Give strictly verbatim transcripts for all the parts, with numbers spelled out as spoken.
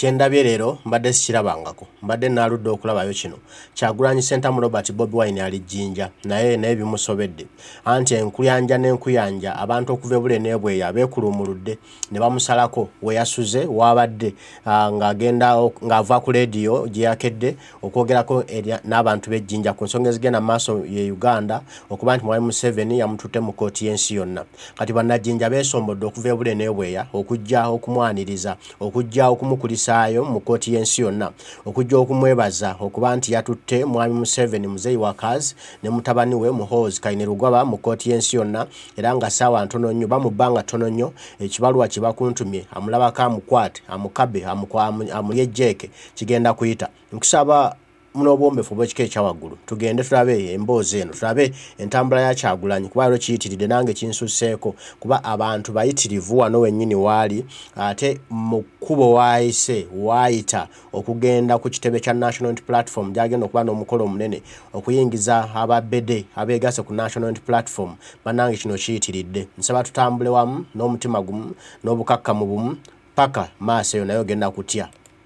Kyendabye leero mbadde sikirabangako mbadde naaludde okulabayo kino Kyagulanyi Center mu Robert Bobi Wine ali Jjinja naye naye bimusobedde anti enkuyanja n'enkuyanja abantu okuva ebule n'ebweya abeekulumuludde ne bamusalako we yasuze wabadde ng'agenda ng'ava ku leediyo gye yakedde okwogerako n'abantu b'Ejjinja ku nsonga ezigenda maaso ye Uganda okuba nti Mwalimu Museveni yamututte mu kkooti y'ensi yonna kati bannajjinja beesombodde okuva ebule n'ebweya okujja okumwaniriza okujja okumukulisaayo mu kkooti y'ensi yonna okujja okumwebaza okuba nti yatutte Mwami Museveni muzeeyi wa kazi ne mutabani we Muhoozi Kainerugaba mu kkooti y'ensi yonna era nga ssaawa ntono nnyo bamubbanga ttono nnyo ekibaluwa kye bakuntumye amulabako amukwate amukabe amulye ejjeeke kigenda kuyita nkusaba muno bombefu bwekika ekyawaggulu tugende tulabe emboozi eno tulabe entambula ya Kyagulanyi kuba lero kiyitiridde nange kinsusseeko kuba abantu bayitirivu wano wennyini waali ate mu kkubo waayise waayita okugenda ku kitebe kya National Unity Platform gyagenda okuba n'omukolo omunene okuyingiza ababede abeegase ku National Unity Platform bannange kino kiyitiridde nsaba tutambule wamu n'omutima gumu n'obukakkamu bumu paka maaso eyo naye ogenda kutya.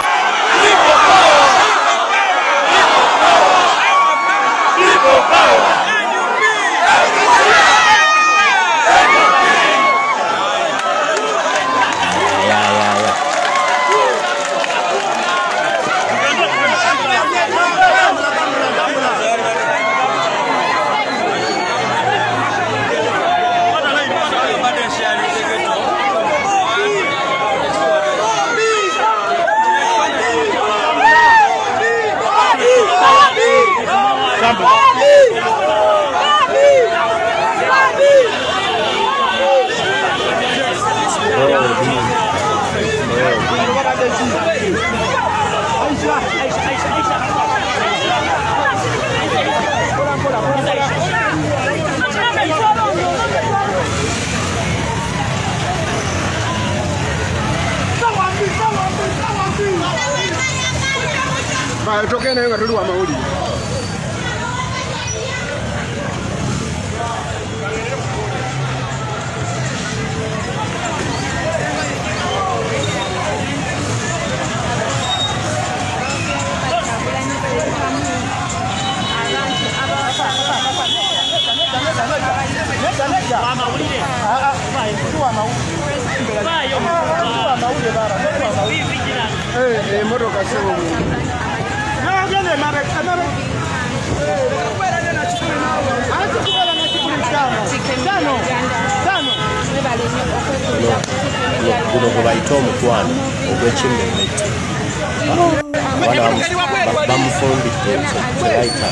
Ba toke na nga tuli wa mauli. Eh, eh, moto kasema. No, viene mara mara. Eh, recupera na chukuli nao. Anza kubala na chukuli tano. Tano. Tano. Kuno kubaita omukwano ogw'ekimmemmeti bamufumbidde kyebayita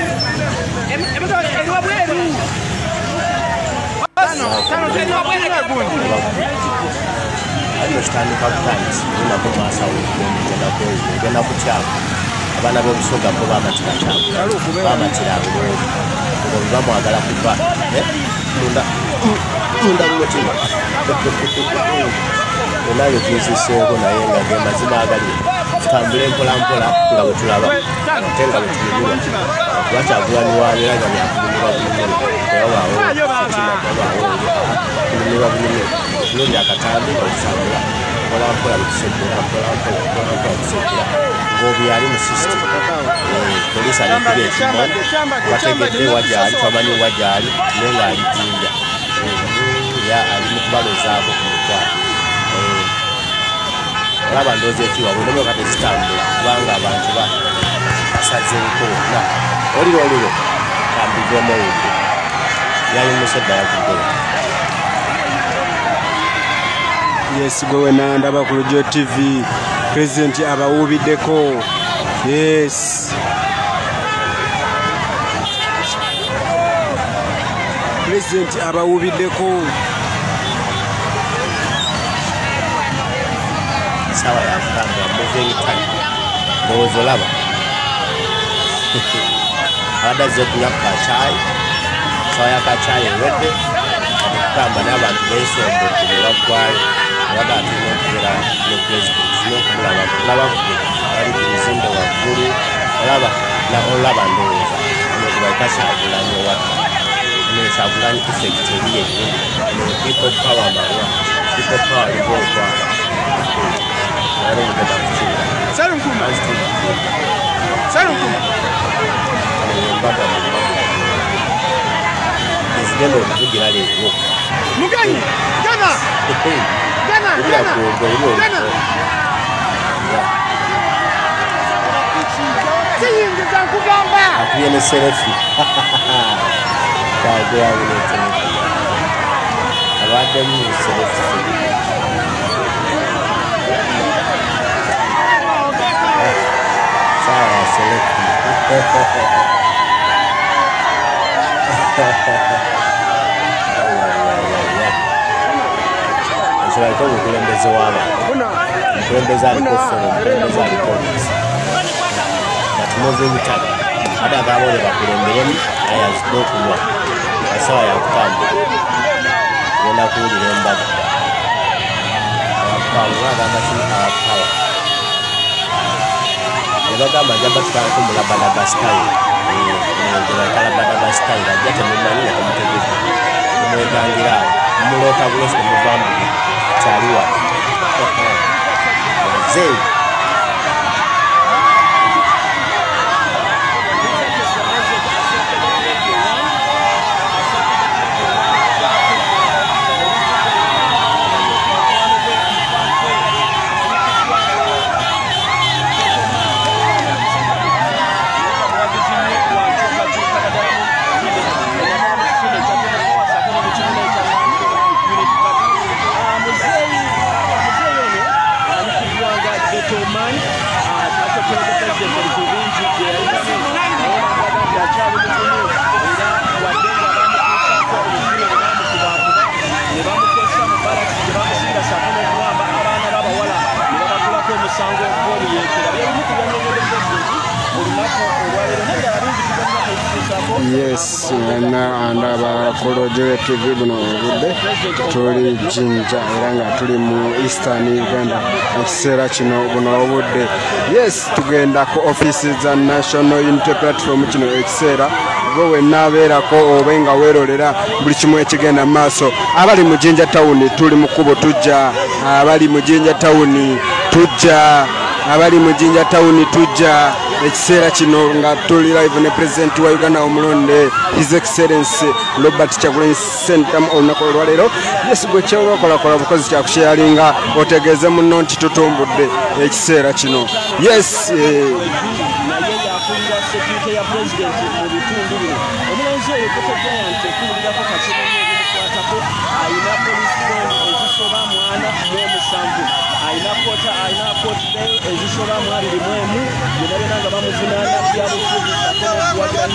alino kitandika butandisi lunako maasawo genda kutyako abaana b'obusoga bo bamatira kyako bamatira ngoobi ngo bamwagala kuva munda mumutima onayo tuziseeko naye nga ge mazima agali tutambule mpolampola nga bwe tulaba ate nga bwe tunyumirwa kuba Kyagulanyi waabera nga byakunyumirwa bunyumire tewabaawo fitina tewabaawo kunyumirwa bunyumire tunuulira akatambi nga tusambula mpolampola betuseddera mpolampola mpolampola tuseddera ng'obi ali mu system poliisi alikuba ekimo bategedde wagyali twamanyi wagyali naye ng'ali Jjinja ya ali mu kubalozaako ku mukwano olaba ndowooza ekiwa buli nomu kati zitambula kubanga abantu basazeeko na oliro oliro tambizeemu owudde yayimusa edda yavuddeyo. Yes, gwe wena ndaba ku Lujo T V president abawubiddeko. Yes. President abawubiddeko. Sawa ya kutambula moving time ndowooza olaba abadde kunywa kacaayi sawa ya kacaayi ewedde okutamba n'abantu beesombodde ne baggwayo abaga atulina okubeera ne president n'okumulaba kulaba gwe bali ku bizimbe waggulu olaba olaba ndowooza nokubaita Kyagulanyi owaka ne Kyagulanyi effect eriye ne people power mawa people power evolve. I don't know what Salum Kuma. Salum Kuma. Izigendo kugira leo. Mugani. Gana. Gana. Gana. Gana. Siyingi zakugamba. Akuyene selfie. Kaje yabule tene. Abadde mu selfie. Sawa selfie. Sura iko kulembeze wala. Kulembeza alikofero, kulembeza alikofero. Batumoze bitali. Ada gabole bakulembelemu aya zitokuwa. Asawa ya kutambo. Yenda kuulira embaga. Abapawa bagamba abapawa. Yabagamba jamba tutako mulabada style. Ndio kala bada style ajate mumani na kumtegeka. Kumwegangira mulota bulosi muvambu. Chaliwa. Zee. Yes, na andaba Kolojole T V buno budde tuli Jinja era nga tuli mu Eastern Uganda ekiseera kino buno budde. Yes, tugenda ku offices za National Unity Platform kino ekiseera gwe nabeerako obenga weerolera buli kimu ekigenda maaso. Abali mu Jinja Town tuli mu kubo tujja, abali mu Jinja Town tujja, abali mu Jinja Town tujja. Ekiseera kino nga tuli live ne president wa Uganda omulonde His Excellency Robert Kyagulanyi Ssentamu olunaku olwaleero. Yes, gwe kyebakola kola bukozi kya kusharinga otegeeze muno nti tutumbudde ekiseera kino. Yes, eh. Aina kota aina kota leo ezishoba mwali limwemu yenabenanga bamuzinana byabufuzi sakona kuwagira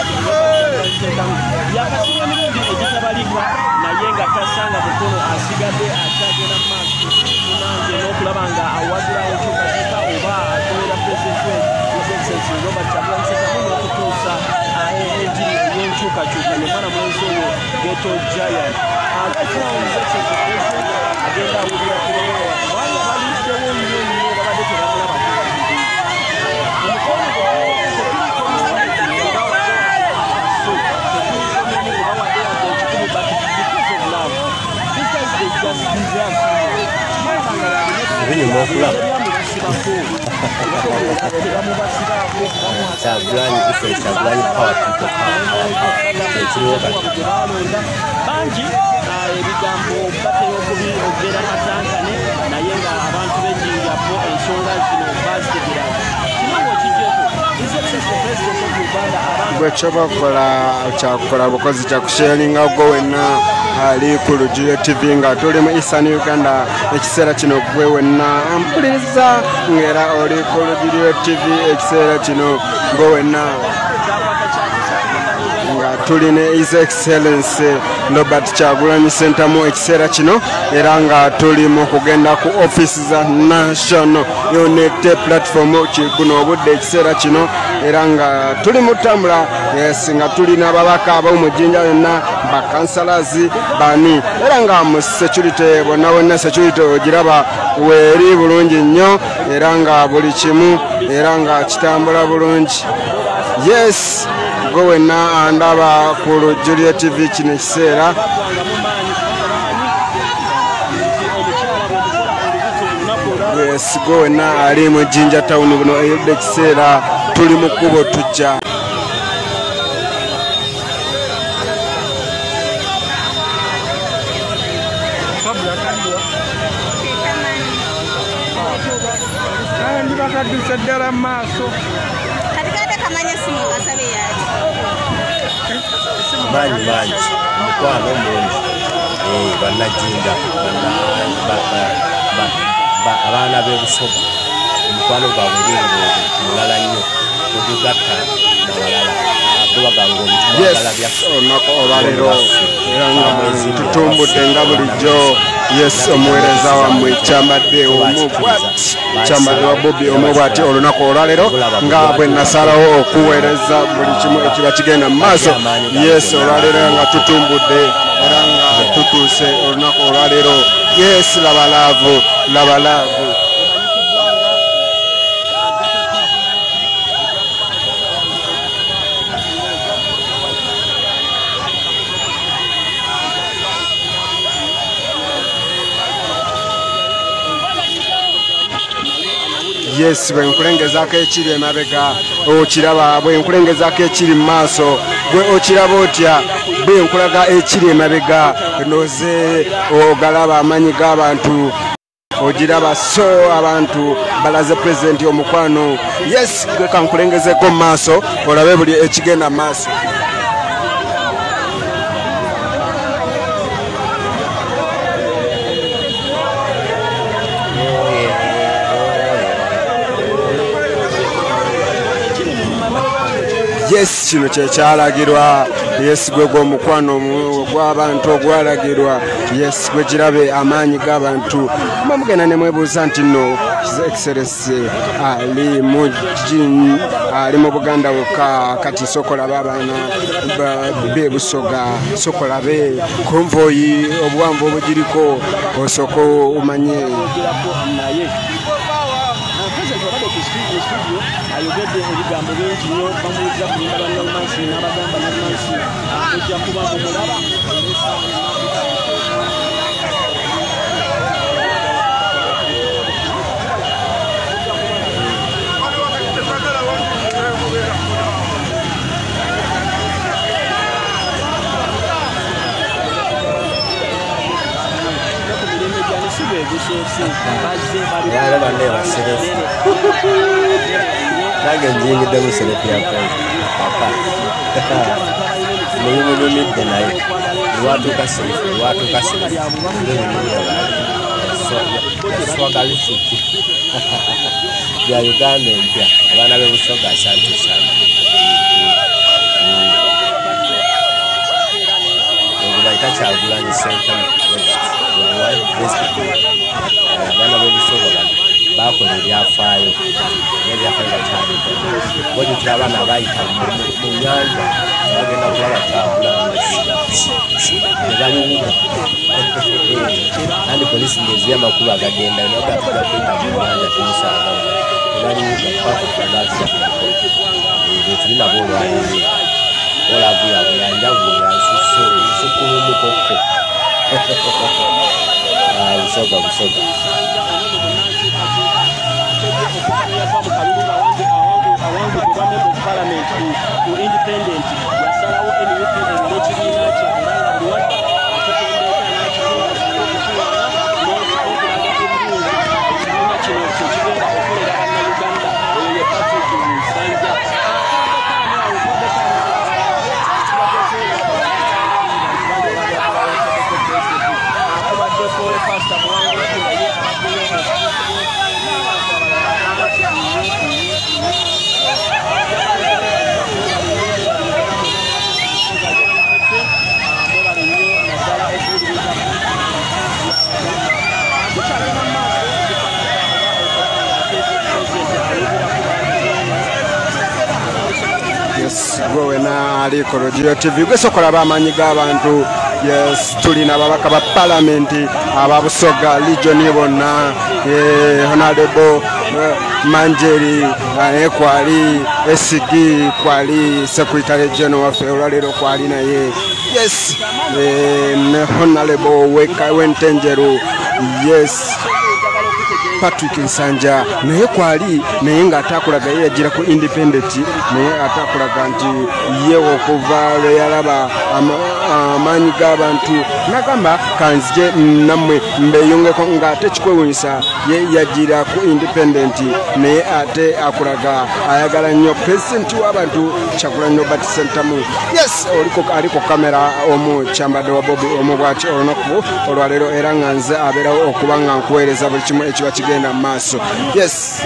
yakasinya mirundi egitabalika naye nga tasanga mukono asigadde akyagenda mu maaso tunange n'okulabanga awagira ekyokatuuka oba akolera president His Excellency Robert Kyagulanyi Ssentamu n'okutuusa enjiri y'enkyukakyuka ye mwana mwenzi oyo Ghetto Giant agakirawo His Excellency agenda awulira kulewa kubanga baliddewo nnyo nnyo babadde tebamulaba Kyagulanyi ife Kyagulanyi power people bangi ebigambo batera okubiyogera matankane naye nga abantu b'enjinjapo ensonga zino bazitegira kimango kijeko gwe kyobakola kyakukola bukozi kyakusharinga gwe wenna ali ku Lujire T V nga tuli mu Eastern Uganda ekiseera kino gwe wenna ampuliriza ngera oli ku Lujire T V ekiseera kino gwe wenna nga tuli ne His Excellency Robert Kyagulanyi Ssentamu ekiseera kino era nga tuli mu kugenda ku office za National Unity Platform kiguno obudde ekiseera kino era nga tuli mutambula. Yes, nga tuli n'ababaka ab'omu Jinja yonna bakansalazi bani era nga mu security bonna bonna security ogiraba weeri bulungi nnyo era nga buli kimu era nga kitambula bulungi. Yes, gwe wenna andaba ku Lujire T V kino ekiseera yes go na ali mu Jinja town buno ebde kiseera tuli mu kubo tujja Sadara maso katikati kamanya simu ngasabe yaje manyi manyi mukwano mulungi eh bannajinja abaana b'ebusoga omukwano gwabwe lingo mulala nnyo ogugatta n'abalala abagango yes onako olwaleero era nga tutumbudde nga bulijjo yes omuweereza wammwe kyambadde omubwati kyambadde wa Bobby omubwati olunaku olwaleero nga bwe nasalawo okuweereza buli kimu ekiba kigenda mu maaso yes olwaleero nga tutumbudde era nga tutuuse olunaku olwaleero yes labalaavu labalaavu yes bwe nkulengezaako ekiri emabega okiraba bwe nkulengezaako ekiri mu maaso bwe okiraba otya bwe nkulaga ekiri emabega noze ogalaba amanyi g'abantu ogiraba so abantu balaze pulezidenti omukwano yes gwe kankulengezeeko mu maaso olabe buli ekigenda mu maaso yes kino kyekyalagirwa yes gwe gw'omukwano gw'abantu ogwalagirwa yes gwe kirabe amaanyi g'abantu mugenda ne mwebuuza nti nno his excellency ali mu ali mu Buganda wokka kati sokolabe abaana b'ebusoga sokolabe konvoyi obuwanvu obugiriko osooka omanye ayogedde ebigambo bingi nnyo bamuwuliza kulinda bannalmansi n'abagamba nalmansi ojja kuba mumulaba Nange njingidde mu serepi ya papa mulimu lunidde naye lwatuuka serefu lwatuuka serefu swagalifuki bya Uganda empya abaana b'ebusoga asante sana ebibayita Kyagulanyi Center abaana b'ebusoga bano bakola ebyafaayo n'ebyafaayo bakyalika bojjukira abaana bayita mu nyanja bagenda kulaba Kyagulanyi ne baliwuga kandi polisi ng'eziya amakulu agagenda nogatuga kwita mu nyanja tumusanga ne baliwuga pakutagaza ebyo tulina boolwaliri olavu yabwe yanjagwo yansuso nsukulumukokko busoga busoga awangu kuba member of parliament ku independent yasalawo emiwiki ekibiina kye era nga buli wadde atekendeeka n'akibiina okukiwana n'okulaga ebirungi ekibiina kino kyekigenda okolera bannayuganda oyo ye Patrick Nsanja gwe na aliko Rodio T V gwe sokolaba amanyi g'abantu yes tulina ababaka ba parliament ababusoga legion bonna eh honorable Manjeri ekwali S D kwali secretary general wa Federal kwali naye yes eh honorable Weka Wentenjeru yes Patrick Nsanja naye kwali naye nga atakulaga yagira ku independent naye atakulaga nti ye okuva lwe yalaba amaanyi g'abantu nagamba kanzije namwe mbeyongeko nga ate kikwewunyisa ye yagira ku independent naye ate akulaga ayagala nnyo president w'abantu Kyagulanyi Robert Ssentamu. Yes, oliko aliko kamera omu kyambadde wa Bobby omu bwaki olunaku olwaleero era nga nze abeerawo okuba nga nkuweereza buli kimu ekiba kigenda mu maaso. Yes.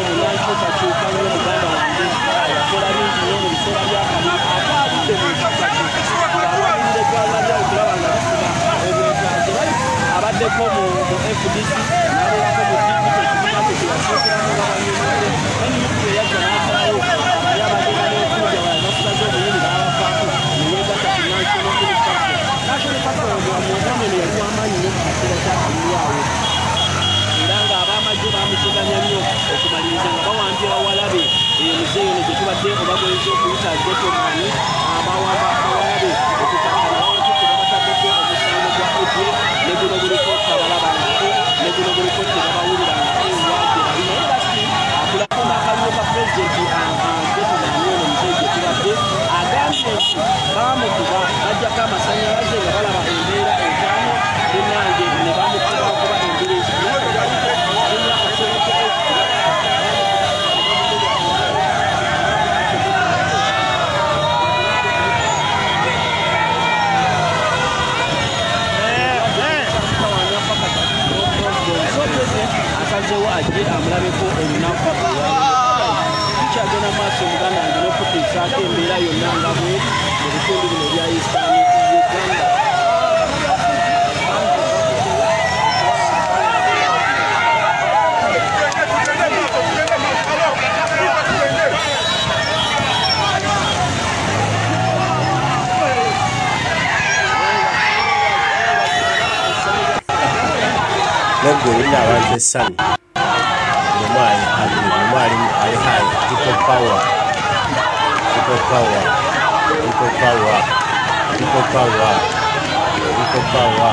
Nagwe ina abantu esani nomwali ali nomwali ali high people power people power people power people power people power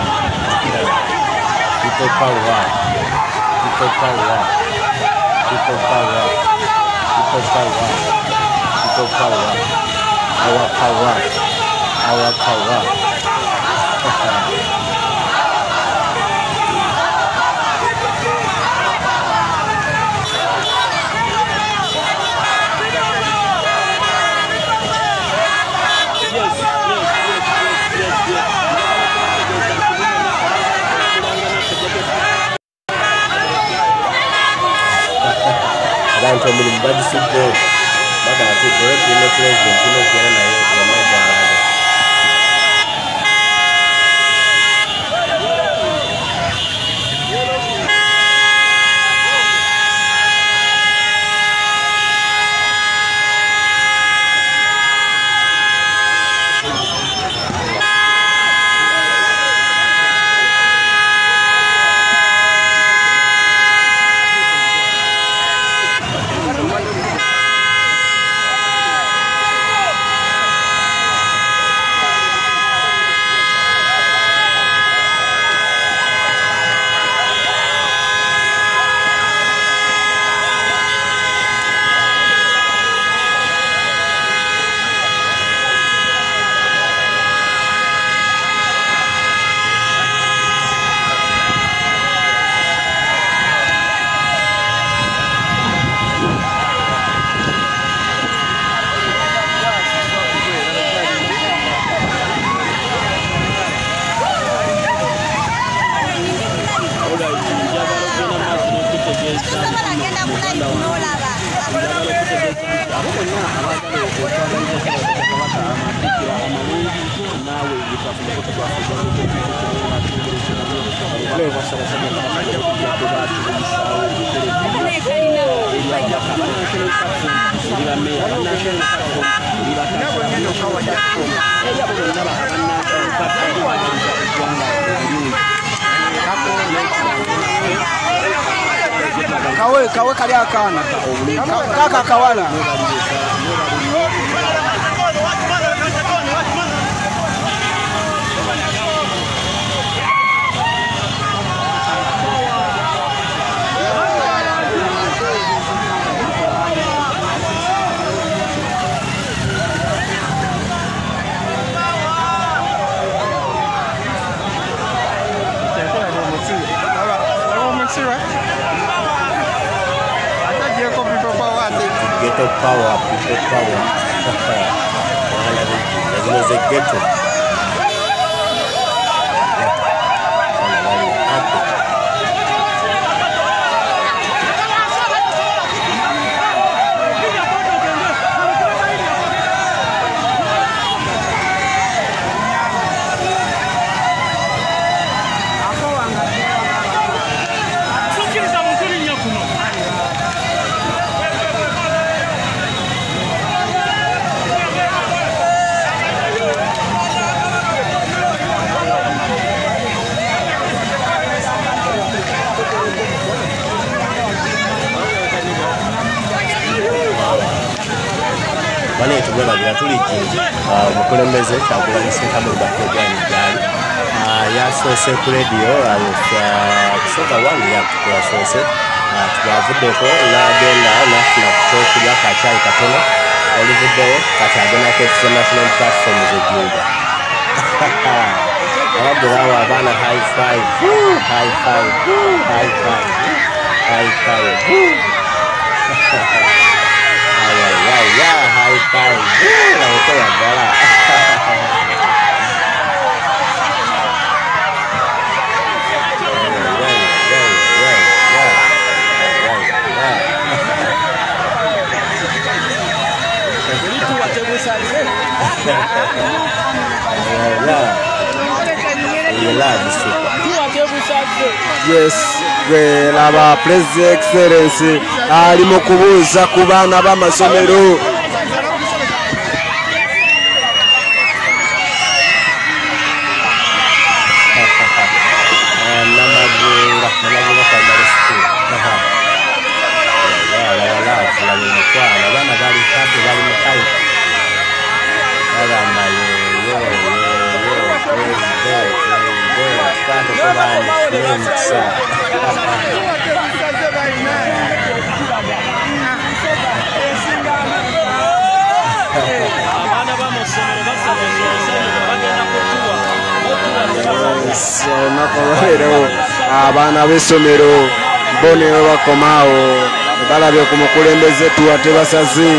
people power people power people power people power people power our power our power abantu omulimu bagisudde bagala tukoleku ne president n'okera naye yamajalaga kawe kawe kali akana kaka kawala People power, people power. There was a ghetto. Bane tugwela bya tulijinji omukulembeze Kyagulanyi Ssentamu Robert Gyali yasoose ku radio kusooka wangi yasoose twavuddeko n'agenda n'afuna ku kyokulya kakyayi katono oluvuddeyo kati agenda kwefisa national platform z'ejjinja abadde bawa abaana high five high five high five high five Yeah, yeah, high five. La botella gala. Yes, we laba President Excellence ali mu kubuuza ku baana b'amasomero. Namagunga, namagunga primary school. Abaana bali happy, bali mu hype. Bagamba yo yo yo yo president president kandi kubani friends. Nakolero abaana b'essomero bo ne bakomaawo balabye ku mukulembeze tuwa tebasaze.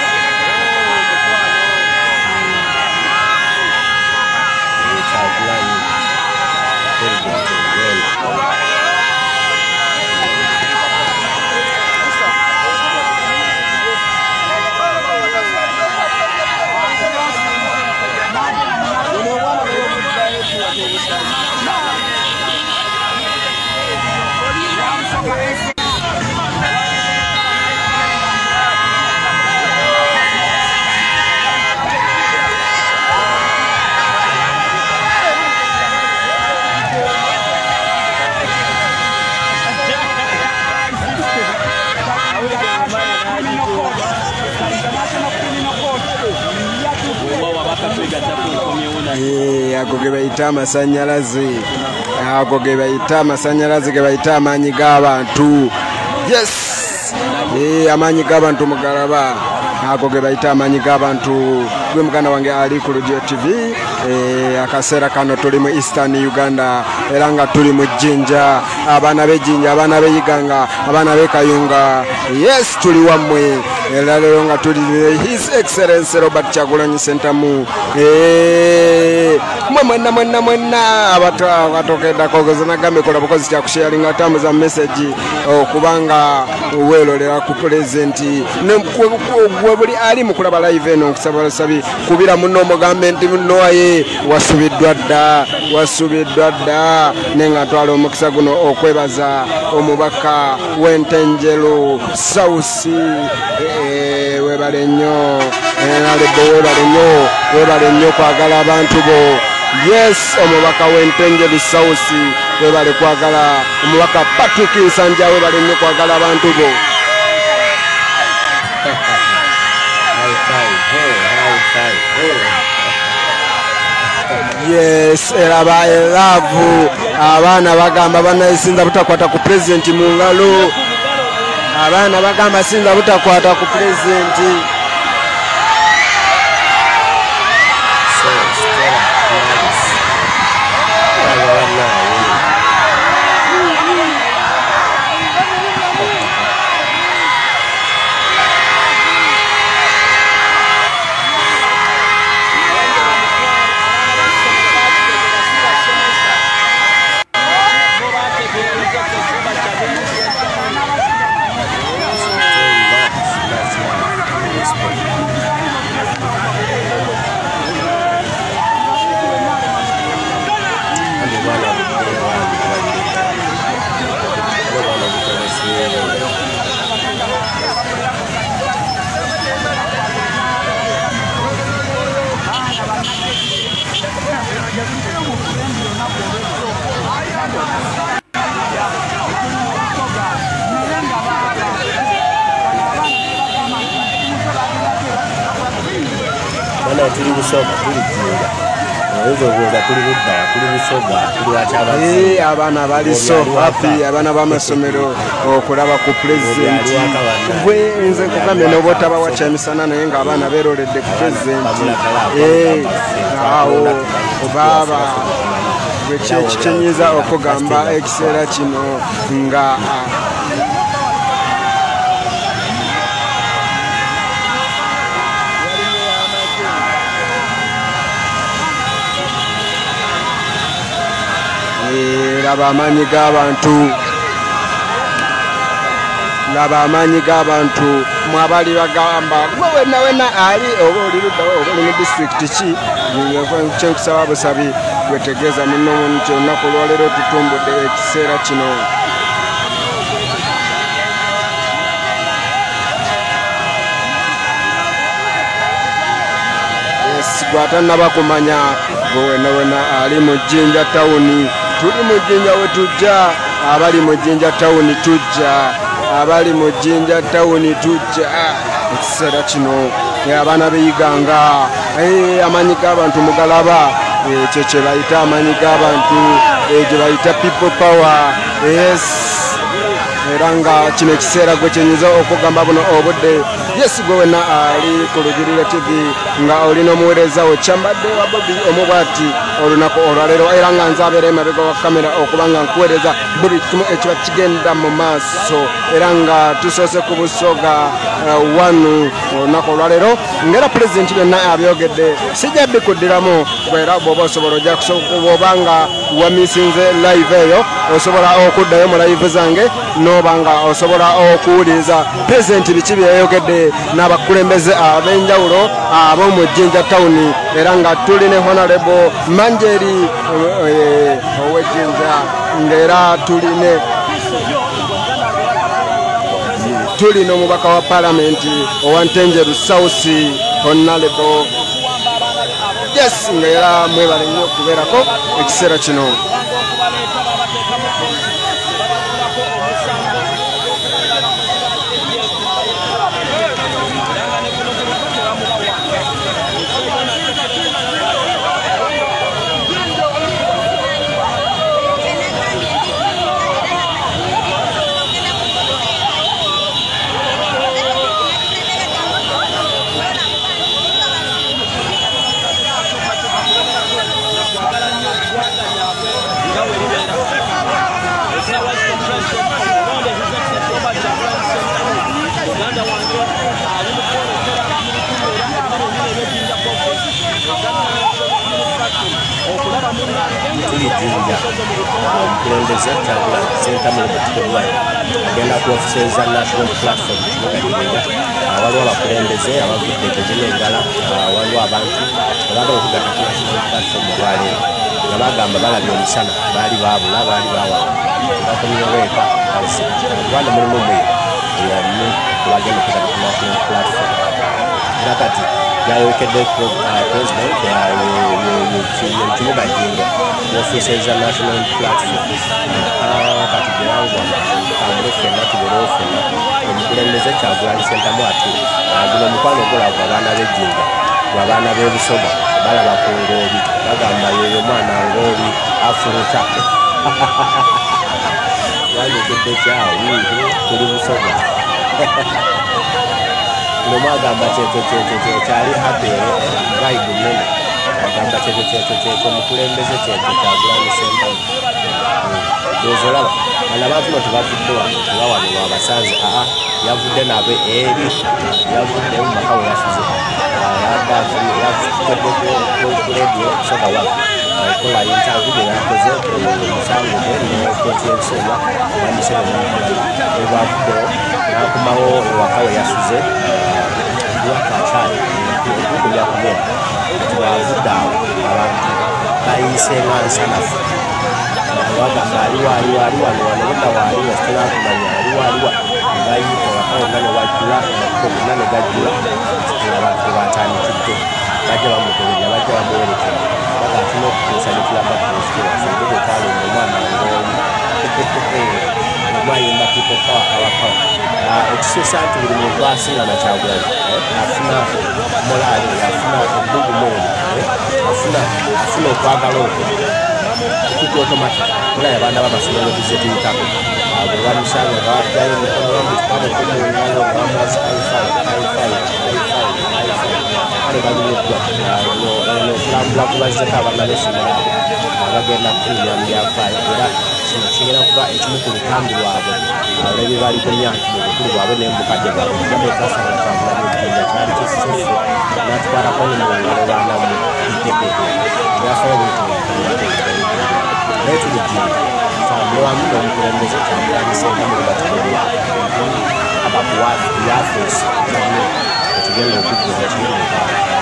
Ago ge bayita amasanyalaze, ago ge bayita amasanyalaze, ge bayita amaanyi g'abantu. Yes, eh, amaanyi g'abantu mugalaba, ago ge bayita amaanyi g'abantu. Gwe muganda wange ali ku Radio T V, eh, akaseera kano tuli mu Eastern Uganda era nga tuli mu Jinja, abaana b'Ejinja, abaana b'Iganga, abaana b'e Kayunga. Yes, tuli wammwe era lero nga tuli His Excellency Robert Kyagulanyi Ssentamu. Eh, mwe mwenna mwenna mwenna abata batokeda kogozana gambe kola bukozi kya kusharinga tamu za message okubanga welolera ku president ne gwe buli ali mukulaba live eno kusaba sabi kubira muno mugambe nti noye wasubiddwa dda wasubiddwa dda nenga twalo omukisa guno okwebaza omubaka w'Entenjeru Sausi. Eh, webale nnyo nalebo webale nnyo webale nnyo kwagala abantu bo. Yes, omubaka w'Entenjeru Sausi webale kwagala omubaka Patrick Nsanja webale nnyo kwagala abantu bo. Yes, era ba love abaana bagamba banayisinza butakwata ku president mu ngalo. Abaana bagamba sinza butakwata ku president. tuli busoga tuli jinja ezo goza tuli budda tuli busoga tuli wachabazi eh abana bali so happy abana b'amasomero okulaba ku president bwe nze kugambe no botaba wachemisana naye nga abana beroledde ku president eh awo baba wekyekinyiza okugamba ekiseera kino nga laba amaanyi g'abantu laba amaanyi g'abantu mwabali bagamba gwe wenna wenna ali oba oli luddawo oba oli mu disitulikiti ki kyenkusaba busabi wetegeeza muno nti olunaku olwaleero tutumbudde ekiseera kino gwatannaba kumanya gwe wenna wenna ali mu Jinja tawuni tuli mu Jinja we tujja abali mu Jinja tawuni tujja abali mu Jinja tawuni tujja ekiseera kino abaana beyiganga amaanyi g'abantu mugalaba ekyo kye bayita amaanyi g'abantu gye bayita people power yes era nga kino ekiseera gwe kyenyiza okugamba buno obudde yes gwe wenna ali ku Lugirire T V nga olina omuweereza wo kyambadde wa Bobby omubwati olunaku olwaleero era nga nze abeera emabega wa kamera okuba nga nkuweereza buli kimu ekiba kigenda mu maaso era nga tusoose ku busoga wanu olunaku olwaleero ngaera pulezidenti byonna abyogedde sijja bikuddiramu era bw'oba osobola ojja kusobola nga wamisinze live eyo osobola okuddayo mu live zange noba nga osobola okuwuliriza pulezidenti biki byeyogedde n'abakulembeze ab'enjawulo ab'omu Jinja tawuni era nga tuli ne honorable Manjeri ow'Ejjinja ng'era tuli ne tuli n'omubaka wa palamenti owa Ntenjeru South honorable yes ng'era mwebale nnyo okubeerako ekiseera kino omukulembeze Kyagulanyi Ssentamu Robert Bobi Wine agenda ku offices za National Platform kibuga Jinja waliwo abakulembeze abavudde Tegeneegala waliwo abantu abaagala okugatta ku National Platform olwaleero nga bagamba balabye omusana baali baabula baali bawa bakomyeweeka kazi Rwanda mulimu mwe yamu bagenda okugatta ku National Platform era kati yayokedde president kibuga Jinja offices za National Platform kati gyewangwa kambule ffenna tubeerewo ffenna omukulembeze Kyagulanyi Ssentamu ati guno omukwano ogulagwa abaana b'Ejjinja gwe abaana b'ebusoga balaba ku ngoobi bagamba yeeyo mwana ngoobi afuluta wandogedde kyawo tuli busoga nomagamba kyekyo kyekyo kyali happere vibe nene agamba kyekyo kyekyo kyekyo omukulembeze kyekyo Kyagulanyi Ssentamu ezolaba abantu no tebavudde wano tebawano wabasanze aa yavudde nabe eri yavudde mu maka we yasuze yavudde ku radio okusoka wano akola interview gye yakoze omusango gwe nekooti y'ensoma bamusebe ebavuddewo n'akomawo ewaka we yasuze lwakakyali okukulya kugenda tibavudde awo abantu bayise nga nsanafu wagamba aliwa aliwa aliwa niwanobudda waaliwa situlakumanya aliwa aliwa nebayita wakawo nga newajjula okuna negajjula abantu tebatandikidde bajja bamugoberera bajja bamuwerekera baga atina okutuusa nekiramba positi waffe ege bwe twalonda omwana ngooli mwayimba people power our power ekisusa nti buli muntu asinga na Kyagulanyi afuna morale afuna ebugu moyo afuna afuna okwagala okwo kuko automatic nga abana b'amasomero bizzetuyitako abo bamusanga bajayo mikono bamutwale kumungalo bamazi kaifai kaifai ale baluleddwa no kulambula kubazzeko abaana b'essomero abo abagenda kukulira mu byafaayo era kino kigenda kuba ekimu ku lukambi lwabwe olebye bali ku myaka mu bukulu bwabwe n'embukadde bwabwe kubadde twasanga twagula n'ekijja kyali kisufu n'atwalako ne mu ngalo baanamu itekeeko byafaayo bwe tulijjira tamulamu n'omukulembeze Kyagulanyi mu batubulira abakuwa yafeesi ekigenda okuggula ekigenda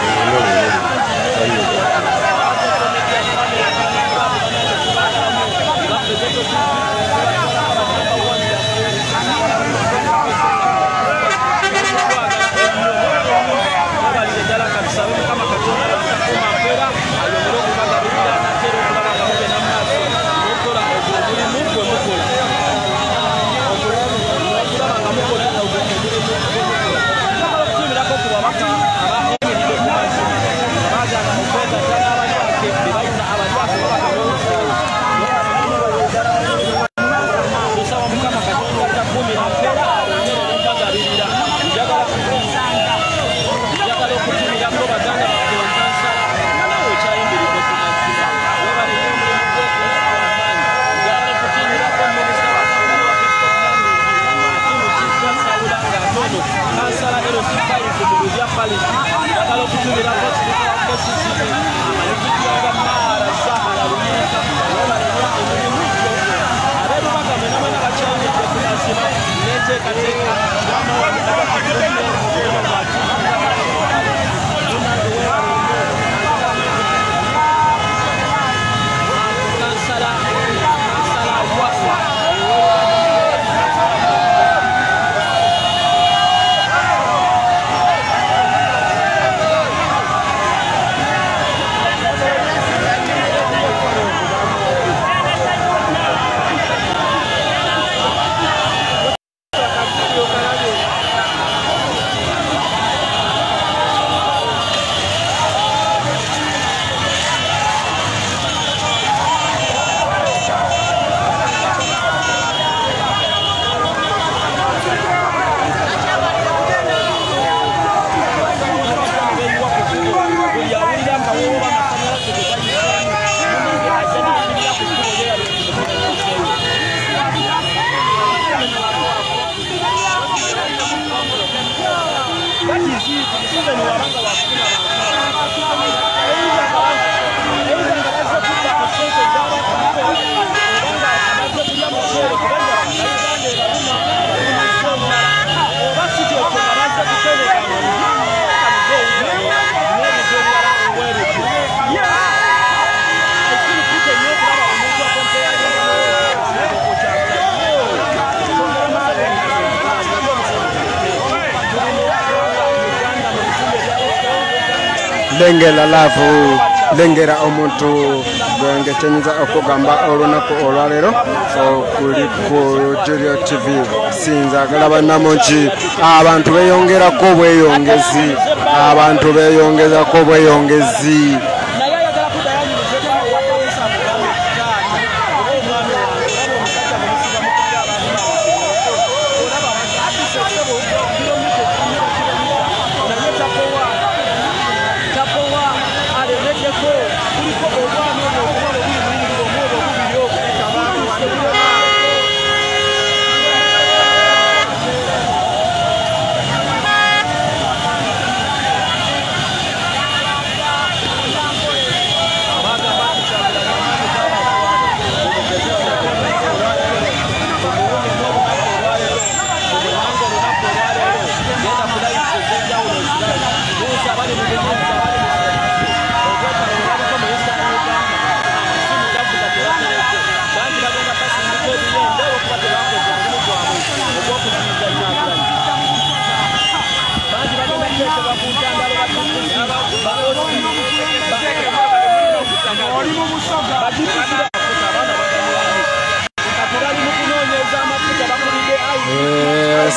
lengera lavu lengera omuntu gwange tenyinza okugamba olunaku olwaleero okuli ku Julio T V sinzagala bannamungi abantu beyongerako bweyongezi abantu beyongezako bweyongezi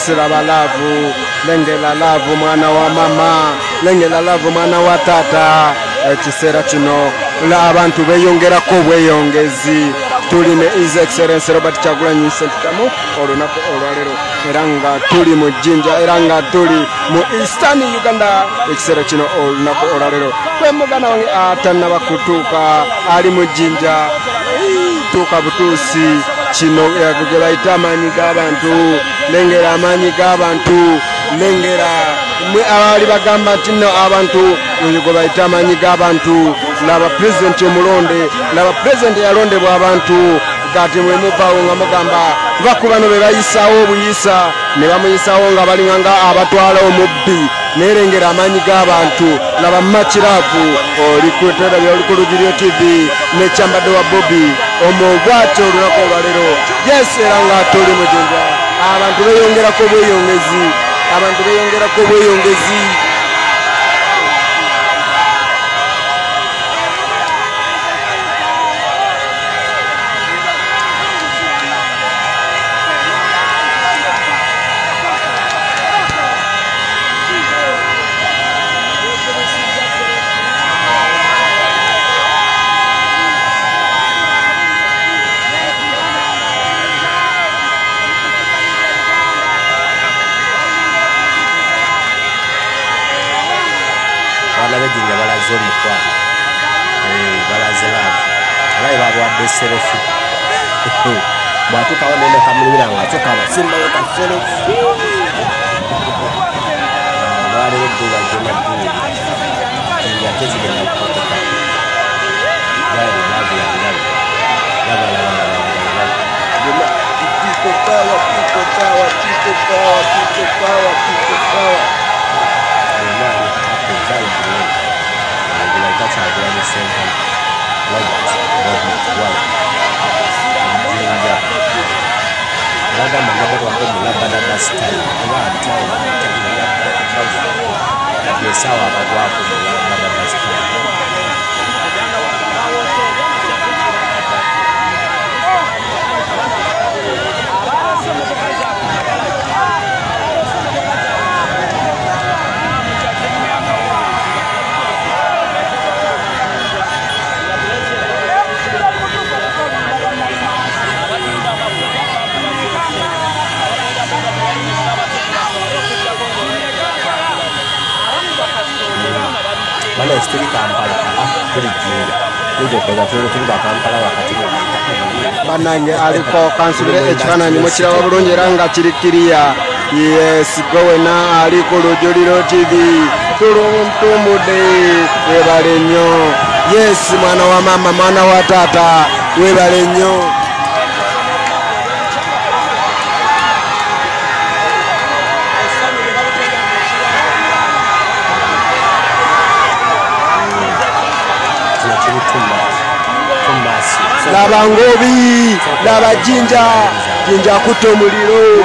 yes laba love lengera love mwana wa mama lengera love mwana wa tata ekiseera kino abantu beyongerako obweyongezi tuli ne His Excellency Robert Kyagulanyi Ssentamu olunaku olwaleero era nga tuli mu Jinja era nga tuli mu Eastern Uganda ekiseera kino olunaku olwaleero kwe mugana wange atannaba kutuuka ali mu Jinja tuuka butuusi kino gwe bayita amaanyi g'abantu lengera amaanyi g'abantu lengera abali bagamba nti nno abantu gwe bayita amaanyi g'abantu laba pulezidenti omulonde laba pulezidenti yalondebwa abantu kati mwe muvaawo nga mugamba bakubano be bayisaawo obuyisa ne bamuyisaawo nga balinganga abatwala omubbi nerengera amaanyi g'abantu laba makiravu oli kwetera oli ku Lugiryo T V nekyambadde wa Bobby omubwate olunaku olwaleero yes era nga tuli mu Jinja abantu beyongerako obweyongezi abantu beyongerako obweyongezi Jinja balaze omukwano balaze laavu abaye babawadde serefu bwatuukawo nene kamulira nga kyokka abasimbayo kaserefu balero eddula gyona dduli Jinja tezigenda kukotoka laavu laavu yandabe labalabalabalabala people power people power people power people power people power Kyagulanyi Ssentamu Robert Bobby Jinja bagamba nabagwako mulabadaba style oba atawo yesawa abagwako mulabadaba style Mana istiri Kampala kuri Jinja kujo kweza tuli Kampala wakati banange aliko kansubire ekifananyi mukirawa bulungi era nga kirikiriya yes gowena ali ku Lugiryo T V tuluntumudde webale nnyo yes mwana wa mama mwana wa tata webale nnyo laba ngobi laba Jinja Jinja kutta omuliro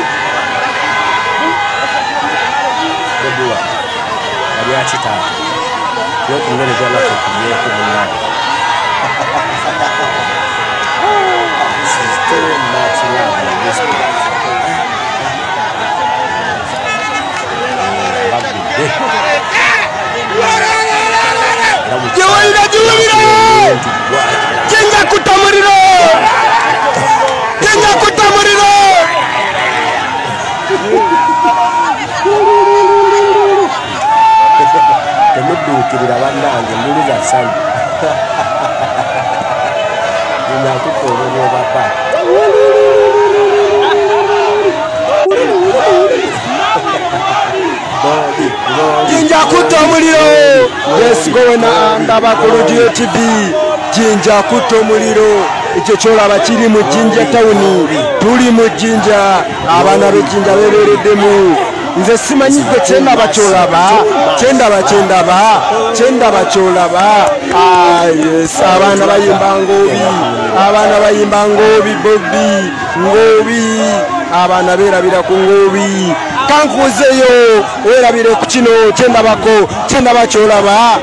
Obuwa ali akitaata yokungereza lako kuyeku munana this is too much love and respect Juwira juwira Jinja kutta omuliro Jinja kutta omuliro temudduukirira bannange mbuliza ssanyu Jinja kutta omuliro papa Jinja kutta omuliro yes gowena ndaba ku Lugiryo T V Jinja kutta omuliro ekyo kyolaba kiri mu Jinja tawuni tuli mu Jinja abaana b'Ejinja beebeereddemu nze simanyidde kyendaba kyolaba kyendaba kyendaba kyendaba kyolaba yes abaana bayimba ngobi abaana bayimba ngobi Bobby ngobi abaana beerabira ku ngobi kankuzeyo weerabire ku kino kyendabako kyendaba kyolaba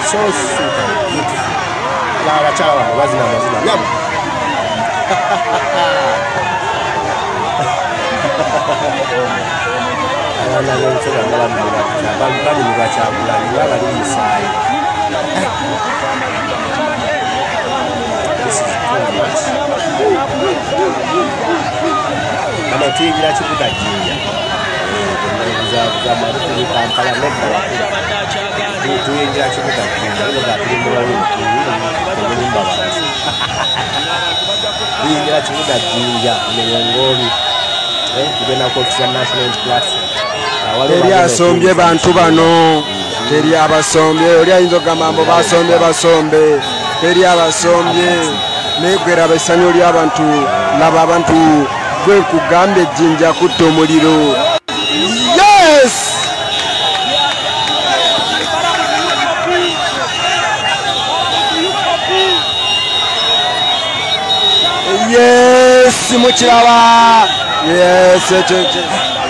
so sweet and beautiful. La chawa wazina mazina. Yep. Ana leo tsoka ngala mura. Bali bali mura chakula ni wala ni musai. This is too much. Ana tuingira chikuta jinja. Za za marufu ni Kampala nenda wakati. Tuingira chikuta jinja. Ile bakiri mura ni kunyumba basi. Tuingira chikuta jinja miongoni. Eh, tugenda ku national platform. Teri asombye bantu bano. Teri abasombye oli ayinza ogamba basombye basombe. Teri abasombye negwera abasanyo lya abantu laba abantu gwe kugambe jinja kutta omuliro. Yes! Yes, mukiraba. Yes, ekyo ekyo.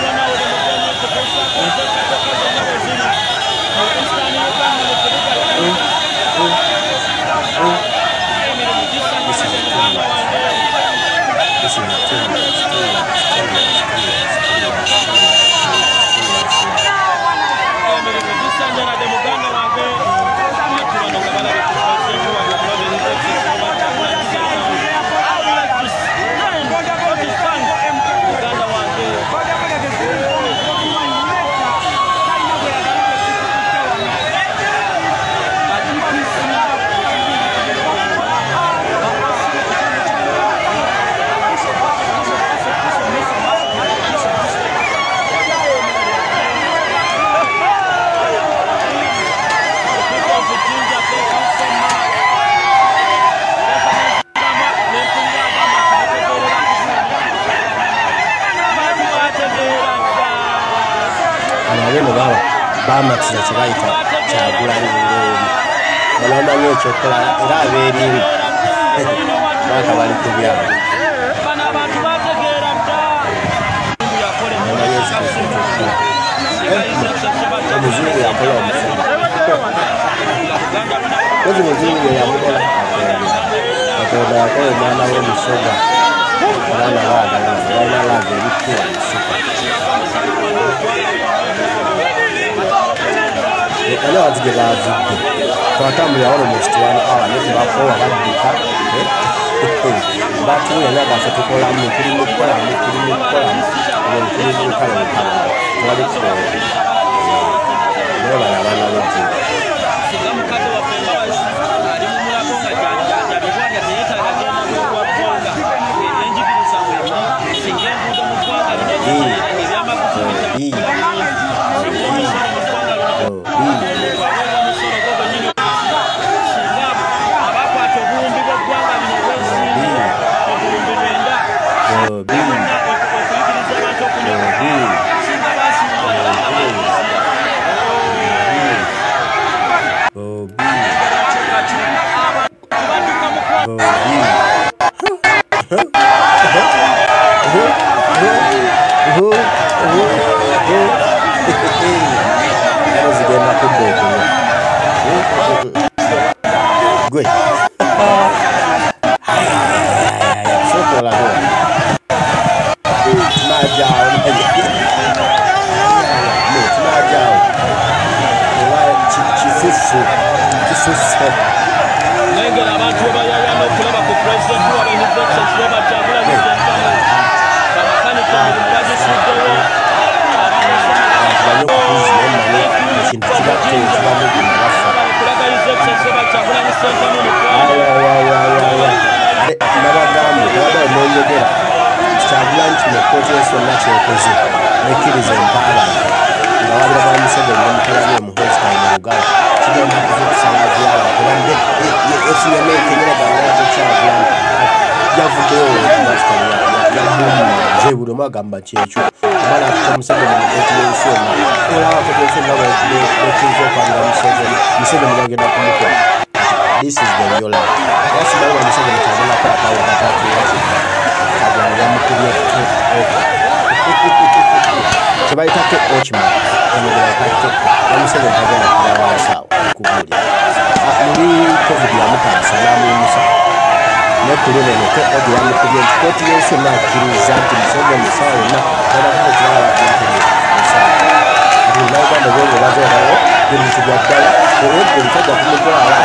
Bamakiza kibayita Kyagulanyi ng'oli balamanyi ekyokola era abeerimu baka bali ku byabo omuzungu yakola omusoga kozi muzungu yamukola Katonda yakola omwana w'omusoga abaana baagala balina laaga ebikuwa musoga Ana wazige bazidde twatambulira wano mu kitwalo awa ne tubakowa badduka batuula nabaffe tukolamu tuli mu kukolamu tuli mu kukolamu tuli mu kukala mukala twali kukola naye bala abaana b'ejjinja Good. Gamba checho mala kumusebe mu nsoma ola wakoteso ngabo ekizo kwanga musebe musebe mugenda kumukola this is the real life that's why when musebe mutazana kwa kwa wakati wati agamba yamukubiye kibaita ke ochma emugala kate musebe mutazana kwa sawa kubuli muri covid ya mutasa namusa ne kulune ne ko odi ya mukubye koti yesu na kiriza nti musenge musawo na baba ko kira wa kiri musawo ndi na ba ndo ngo bazo hawo ndi kujya dala ko ko kujya kumukora ala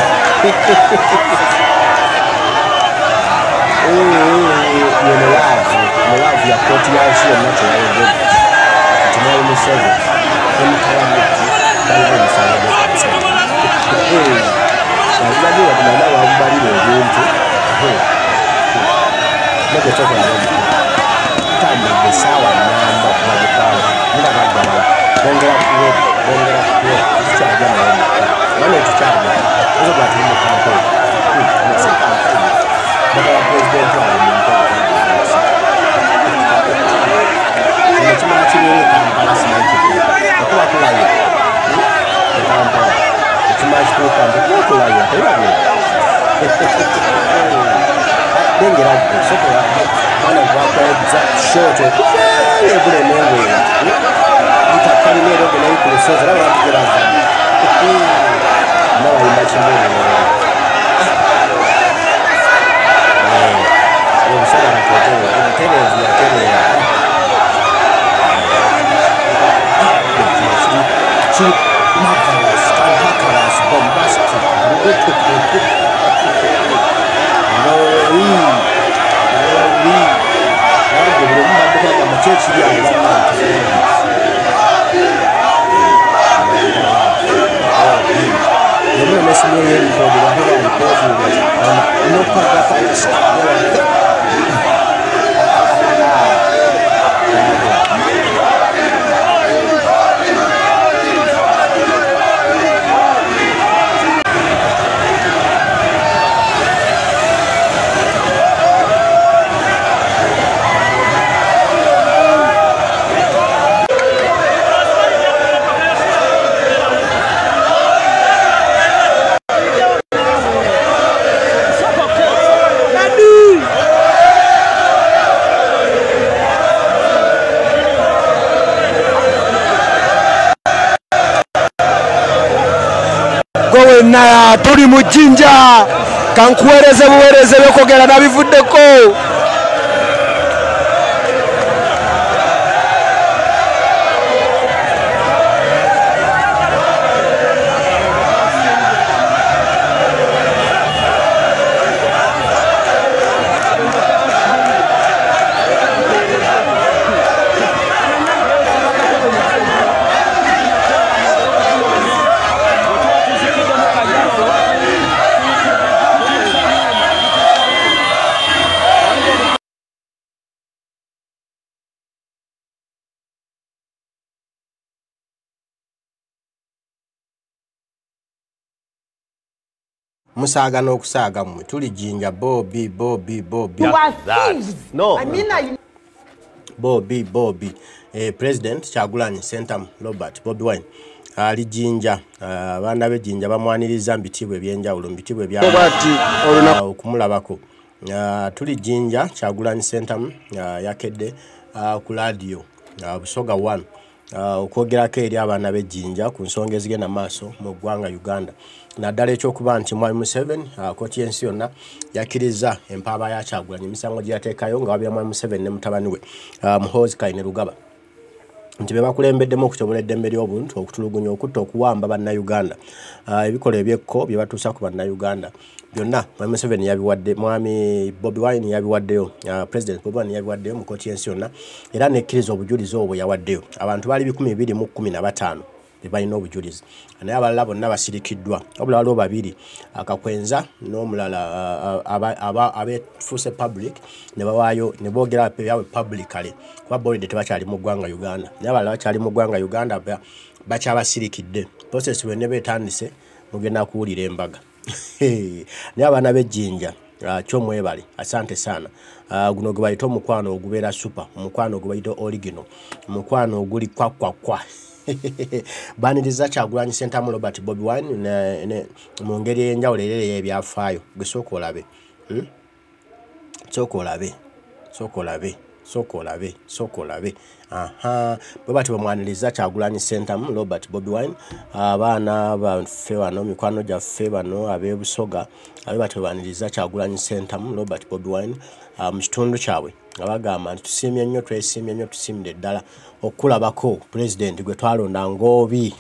eh ni lavu ni lavu ya koti ya yesu na kira ngo tumai musenge ni kala mti bali musawo eh Jadi waktu mana orang bari lagi itu, mereka cakap lagi, kami bersawat nama bagi tahu, mana ada orang, bongkar kuat, bongkar kuat, itu cara mana, mana itu cara, itu berarti mereka tahu, ini sekarang, mereka presiden tu ada minta, cuma cuma cuma ini kan balas lagi, aku aku lagi, kita nampak. Cuma sebutan betul lah ya, hehehe. Dengar aku, sekolah mana berapa exact show tu, eh boleh mengenai. Kita kali ni ada boleh ikut sejarah orang kita. Mana yang macam ni? Eh, yang saya nak kata, ini televisi, televisi. Chip, marvelous, cantankerous, bombastic, ridiculous. No, we, no, we. Aku belum mampu nak macam dia orang. Jadi masih ni kalau dia orang kau ni, no pada pada na tuli mujinja kankuwereze buwereze bekogera nabivuddeko Musaga no kusaga mwe tuli jinja Bobby Bobby Bobby no I mean I... Bobby Bobby eh, President Kyagulanyi Ssentamu Robert Bobby Wine ali jinja abaana uh, be jinja bamwaniriza mbitibwe byenjawulo mbitibwe bya uh, okumulabako uh, tuli jinja Kyagulanyi Ssentamu uh, yakedde uh, ku radio uh, Busoga one uh, okwogerako eri abaana be jinja ku nsonga ezigenda maaso mu ggwanga Uganda naddala ekyokuba nti Mwami Museveni uh, koti y'ensi yonna yakkiriza empaaba ya Kyagulanyi emisango gye yateekayo nga wabya Mwami Museveni ne mutabani we uh, Muhoozi Kainerugaba nti bebakulembeddemu okutobola eddembe ly'obuntu okutulugunya okutta okuwamba bannayuganda uh, ebikola ebyekko bye batuusa ku bannayuganda byonna Mwami Museveni yabiwadde Mwami Bobi Wine yabiwaddeyo uh, President Bobi Wine yabiwaddeyo mu koti y'ensi yonna era nekkiriza obujulizi obwo yawaddeyo abantu bali bikumi bibiri mu kkumi na bataano bebalina obujulizi naye abalala bonna basirikiddwa wabula waliwo babiri akakwenza n'omulala abefuuse public ne bawaayo ne boogera byabwe publicly kuba bolide tebakyali mu ggwanga Uganda naye abalala bakyali mu ggwanga Uganda bakyabasirikidde process bwe ne beetandise mugenda kuwulira embaga naye abaana b'ejjinja kyomwebale asante sana guno gwe bayita omukwano ogubeera super omukwano gwe bayita original omukwano oguli kwakwakwa baniriza Kyagulanyi Ssentamu Robert Bobby Wine ne, ne mu ngeri ey'enjawulo era y'ebyafaayo gwe sooka olabe hmm? sooka olabe sooka olabe soko olabe soko olabe aha bwe bati bamwaniriza Kyagulanyi Ssentamu Robert Bobi Wine abaana baffe bano mikwano gyaffe bano ab'ebusoga abe bati bamwaniriza Kyagulanyi Ssentamu Robert Bobi Wine mu kitundu kyabwe nga bagamba nti tusiimye nnyo twesiimye nnyo tusiimire ddala okulabako president gwe twalonda ng'obi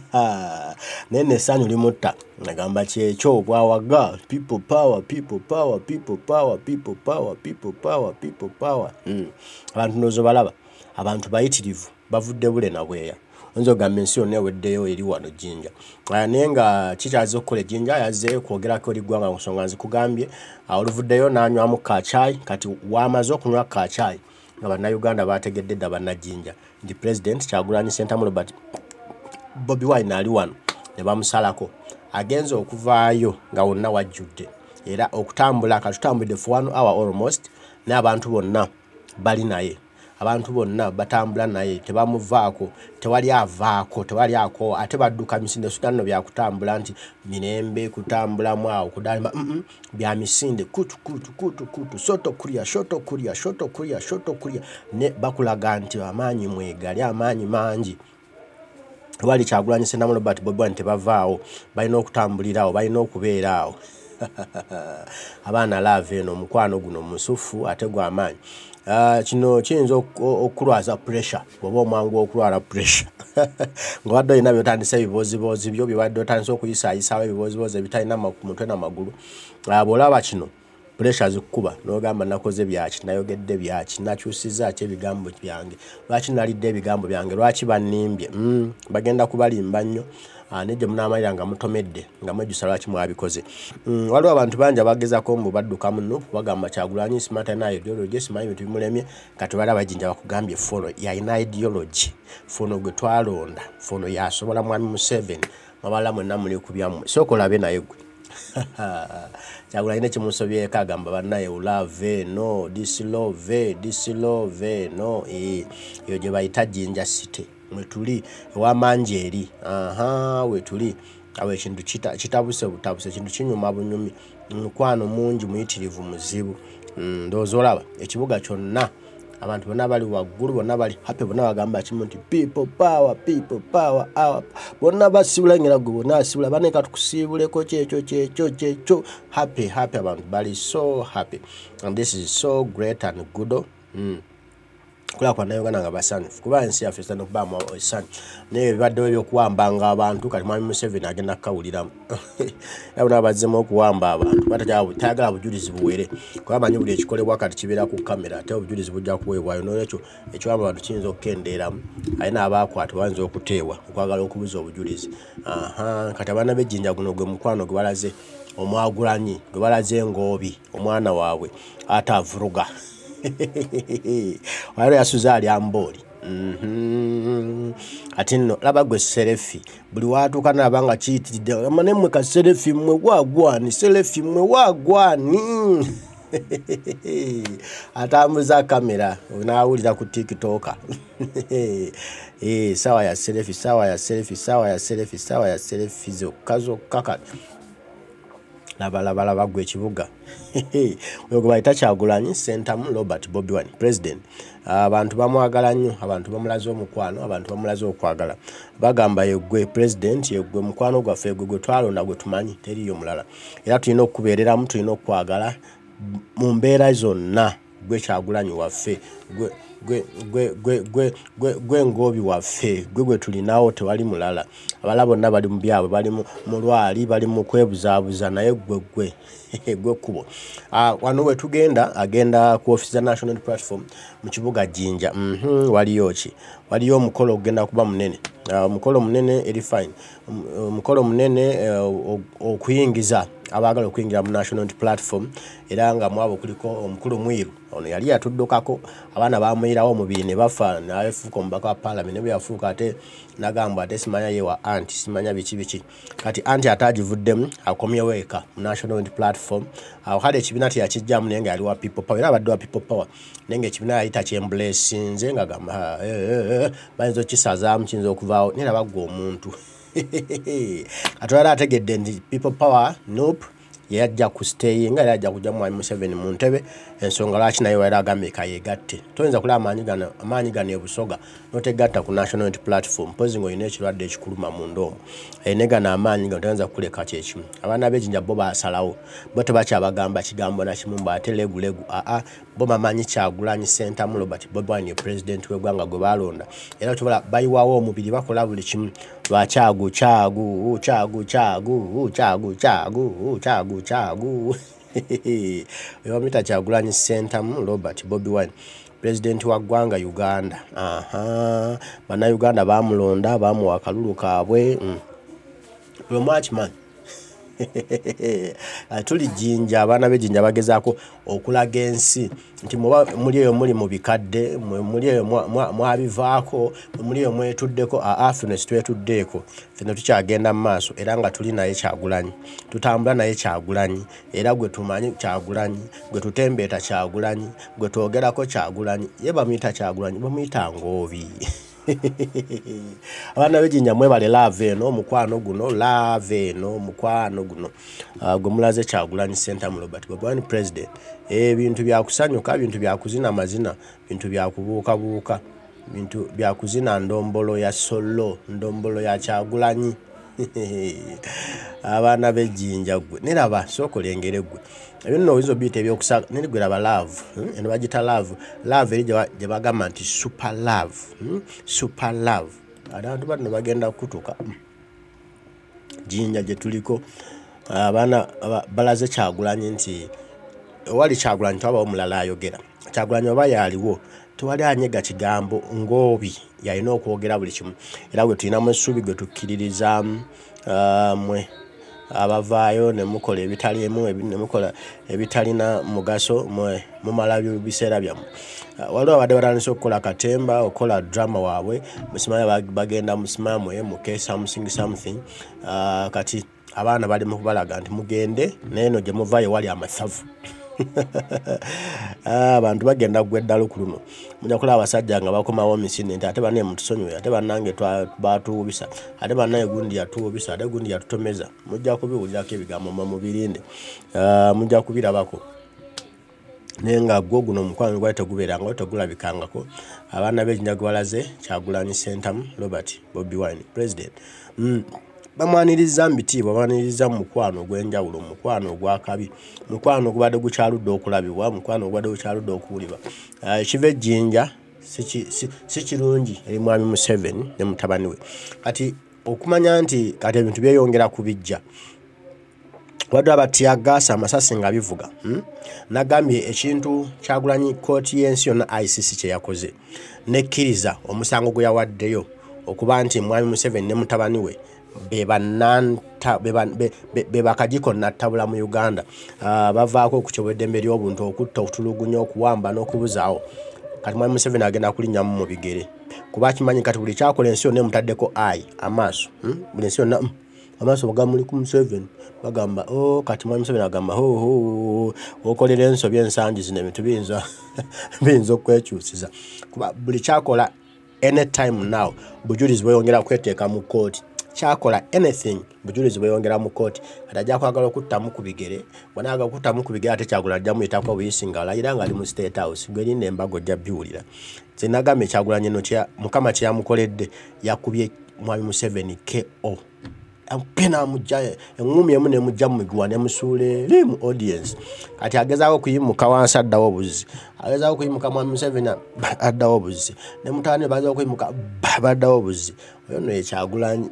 nene sanyu limutta nagamba kyekyo bwawaga people power people power people power people power people power people power mm. abantu nozo balaba abantu bayitirivu bavudde bule na bweya nzo gambe nsi yonna eweddeyo eri wano Jinja naye nga kikyaze okukola Jinja yazze kwogerako eri ggwanga nsonga nzikugambye oluvuddeyo n'anywamu kachai kati wamaze okunywa kachai nga bannayuganda bategedde dda bannajinja ndi president Kyagulanyi Ssentamu Robert Bobi Wine ali wano ne bamusalako agenza okuvaayo nga wonna wajjudde era okutambula katutambudde for one hour almost n'abantu bonna bali naye abantu bonna batambula naye tebamuvaako tewali avaako tewali ako ate badduka misinde sudano bya kutambula nti mirembe kutambula mwao kudalima mm -mm, bya misinde kutu kutu kutu kutu soto kulia shoto kulia shoto kulia shoto kulia ne bakulaga nti amanyi mwegali amanyi manji wali Kyagulanyi Ssentamu Robert Bobi Wine tebavaawo balina okutambulirawo balina okubeeraawo abaana lave eno omukwano guno musufu ate gw'amaanyi Uh, kino kiyinza okulwaza pressure bwoba omwangu okulwala pressure nga wadde olina byotandisa ebibozibozi byo byobadde otandisa okuyisaayisaawo ebibozibozi ebitalina mutwe n'amagulu uh, bw'olaba kino pressure zikukuba n'ogamba nakoze byaki nayogedde byaki nakyusiza ki ebigambo byange lwaki nalidde ebigambo byange lwaki bannimbye mm, bagenda kubalimba nnyo Uh, neje munamalira nga mutomedde nga mwejusa lwaki mwabikoze mm, waliwo abantu banja bagezako mbu badduka muno bagamba Kyagulanyi simata na ideology simanyi bintu bimulemye kati bala bajinja bakugambye fono ya ina ideology fono gwe twalonda fono yasobola mwami Museveni mabala mwenna muli kubyamu soko labe naye gwe Kyagulanyi nekimusobye kagamba banaye ulave no dislove dislove no eh yo je bayita Jinja City mwetuli wa manjeri aha wetuli awe kintu kita kitabuse butabuse kintu kinyuma bunyumi mukwano mungi muyitirivu muzibu ndozolaba ekibuga kyonna abantu bonna bali waggulu bonna bali happy bonna bagamba kimu nti people power people power our bonna basibula ngira go bonna asibula baneka tukusibuleko kyekyo kyekyo kyekyo happy happy abantu bali so happy and this is so great and good mm. kula kwa nayo gana ngabasani kuba ensi ya festa no kuba mu osani ne bibadde byo kuwambanga abantu kati mwami Museveni agenda kawulira yabona abazemo okuwamba abantu batajabo tagala bujulizi buwere kwa amanyi buli ekikolebwa kati kibera ku kamera ate obujulizi bujja kuwebwayo no ekyo ekyo abantu kinzo okendera ayina abakwata banzo okuteewa okwagala okubuza obujulizi aha kati abana bejinja guno gwe mukwano gwe balaze omwagulanyi gwe balaze ngoobi omwana waabwe atavuruga wale yasuzali amboli mhm atino laba gwe selefi buli watu kana abanga chitide amane mwe ka selefi mwe wagwani selefi mwe wagwani atambuza kamera unawulira ku TikTok eh sawa ya selefi sawa ya selefi sawa ya selefi sawa ya selefi zo kazo kaka labalabala bagwe kibuga wewe bayita Kyagulanyi Ssentamu Robert Bobi Wine president abantu bamwagala nnyo abantu bamulaze omukwano abantu bamulaze okwagala bagamba yegwe president yegwe mukwano gwaffe gwe twalonda gwe tumanyi teriyo mulala era tulina okubeerera mu tulina okwagala mu mbeera zonna gwe Kyagulanyi waffe gwe gwe gwe gwe gwe gwe gwe ngobi waffe gwe gwe tulinawo tewali mulala abala bonna bali mu byabwe bali mu lwali bali mu kwebuzaabuza naye gwe gwe gwe kubo ah wano we tugenda agenda ku office ya National Platform mu kibuga Jinja mhm waliyo ki waliyo omukolo ogenda kuba munene omukolo munene eri fine omukolo munene okuyingiza abagala okuyingira mu National Platform era nga mwabo kuliko omukulu mwiru ono yali yatuddukako abana bamuyirawo mubiri ne bafa nayefuka ombaka wa parliament ne byafuka ate nagamba ate simanya yewa anti simanya bichi bichi kati anti atajivuddemu akomye weka mu National Platform aho hade ekibina ti yakijjamu nenge ali wa people power era badwa people power nenge ekibina yayita kyembless nze nga gamba eh eh bayinzo kisazamu kinzo okuvaawo nera bagwa omuntu atwala ategedde ndi people power nope yajja ku stay nga yajja kujja Mwami Museveni mu ntebe ensonga lwaki naye wali agambye kayegatte toyinza kulaba amaanyi gano amaanyi gano ebusoga notegatta ku national unity platform pozi ng'olina ekirwadde ekikuluma mu ndoomo ene gano amaanyi gano toyinza kuleka kyekimu abaana b'ejjinja bo basalawo bo tebakyabagamba kigambo na kimu mbate legulegu aa bo bamanyi Kyagulanyi Ssentamu Robert Bobi Wine president w'eggwanga gwe balonda era tubala bayiwawo omubiri bakola buli kimu lwa kyagu kyagu kyagu kyagu kyagu kyagu kyagu kyagu yomita Kyagulanyi Ssentamu Robert Bobi Wine president wa ggwanga Uganda aha bana Uganda bamulonda bamuwa akalulu kaabwe mm. much man tuli Jinja abaana b'ejjinja bagezaako okulaga ensi nti muli eyo muli mu bikadde muli eyo mwabivaako muli eyo mwetuddeko aa fino situetuddeeko fino tukyagenda mu maaso era nga tuli naye Kyagulanyi tutambula naye Kyagulanyi era gwe tumanyi Kyagulanyi gwe tutembeeta Kyagulanyi gwe twogerako Kyagulanyi ye bamuyita Kyagulanyi bamuyita Ngoobi abaana b'ejjinja mwebale love eno mukwano guno love eno mukwano guno uh, gwe mulaze Kyagulanyi Ssentamu Robert Bobi Wine president ebintu byakusanyuka bintu byakuzina mazina bintu byakubuuka buuka bintu byakuzina ndombolo ya solo ndombolo ya Kyagulanyi abaana b'ejjinja gwe neraba sookolengere gwe ebinno oyizo biyita ebyokusa nerigwe laba love hmm? eno bagita love love eri gye bagamba nti super love hmm? super love abantu bano bagenda kutuka hmm. Jinja gye tuliko abaana balaze Kyagulanyi nti wali Kyagulanyi twabawo mulala ayogera Kyagulanyi oba yaliwo tewali anyega kigambo Ngoobi yalina okwogera buli kimu era gwe tulinamu essuubi gwe tukkiririza uh, mwe abavaayo ne mukola ebitali emu ne mukola ebitalina mugaso mwe mumala biseera byammwe uh, waliwo abadde batandise okukola katemba okola drama waabwe musimaya bagenda musimamwe muke something something uh, kati abaana bali mu kubalaga nti mugende neeno gye muvaayo wali amasavu abantu bagenda gweddalo ku luno mujja kulaba abasajja nga bakomawo misinde nti ate banne mutusonyiwe ate bannange batuubisa ate bannaye gundi yatuubisa ate gundi yatutomeza mujja kubiwulirako ebigambo mubirinde mujja kubirabako naye nga gwo guno omukwano gwali tegubeeranga tegulabikangako abaana b'ejjinja gwe balaze Kyagulanyi Ssentamu Robert Bobi Wine president mm. bamwaniriza mbitiibwa bamwaniriza mu mukwano gw'enjawulo mukwano gw'akabi mukwano gubadde gukyaludde okulabibwa mukwano gubadde gukyaludde okuwulibwa ekiva ejjinja si kirungi eri Mwami Museveni ne mutabani we kati okumanya nti kati ebintu byeyongera kubijja wadde abatiyagaasa amasasi nga bivuga hmm? nagambye ekintu Kyagulanyi kooti y'ensi yonna I C C kye yakoze nekkiriza omusango gwe yawaddeyo okuba nti Mwami Museveni ne mutabani we beba nanta beba beba kajiko natabula mu Uganda uh, bavaako ku kyobweddembe ly'obuntu okutta okutulugunya okuwamba n'okubuzaawo kati Mwami Museveni agenda kulinnya mu bigere kuba kimanyi kati buli kyakola ensi yonna emutaddeko ayi amaaso hmm? buli ensi yonna mm, amaaso bagamuli ku Museveni bagamba oh kati Mwami Museveni agamba ho ho okolera ensobi ensangi zino ebintu biyinza biyinza okwekyusiza kuba buli kyakola anytime now bujulizi bweyongera kweteeka mu kooti kyakola anything bujulizi bweyongera mu kooti atajja kwagala okuttamu ku bigere bw'anaaga okuttamu ku bigere ate Kyagulanyi ajja muyitako buyisingala alayira ng'ali mu State House gwerinda embago ojja biwulira nze nagambye Kyagulanyi no Mukama kye yamukoledde yakubye Mwami Museveni K O pena mujja engumi emu nemujja mu miguwa ne musuule eri mu audience kati agezaako kuyimuka wansi addawo obuzi agezaako kuyimuka Mwami Museveni addawo obuzi ne mutaani bagezaako kuyimuka baddawo obuzi oyo no ye Kyagulanyi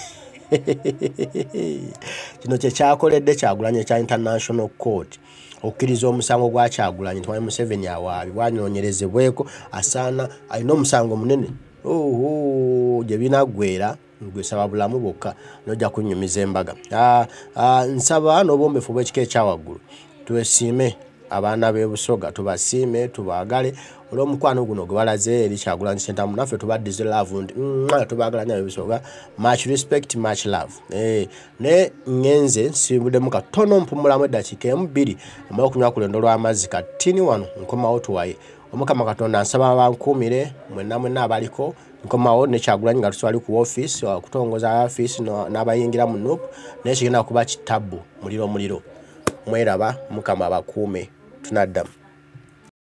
kino kye kyakoledde Kyagulanyi ekya International Court okkiriza omusango gwa Kyagulanyi nti Mwami Museveni awaabye bwanyonyerezebweko asaana alina omusango munene oho gye binaggwera ngwesaba bulamu bwokka nojja kunyumiza embaga ah, ah, nsaba n'obwombefu bw'ekika ekyawaggulu twesiime abaana b'ebusoga tubasiime tubaagale olw'omukwano guno gwe balaze eri Kyagulanyi Ssentamu naffe tubaddize love nti mwala tubaagala nnyo ab'ebusoga much respect much love eh, ne ngenze nsimbuddemu katono mpumulamu eddakiika emu bbiri amala okunywa ku lwendo lw'amazzi katini wano nkomawo tuwaye Omukama Katonda nsaba bankuumire mwenna mwenna abaliko nkomawo ne Kyagulanyi nga tuswali ku office okutongoza office n'abayingira mu nuupu naye kigenda kuba kitabbu muliro muliro mweraba mukama abakuume tunaddamu.